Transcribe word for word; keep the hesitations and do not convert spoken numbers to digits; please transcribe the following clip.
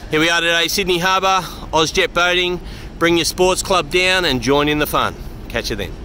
Here we are today, Sydney Harbour, Ozjet Boating. Bring your sports club down and join in the fun. Catch you then.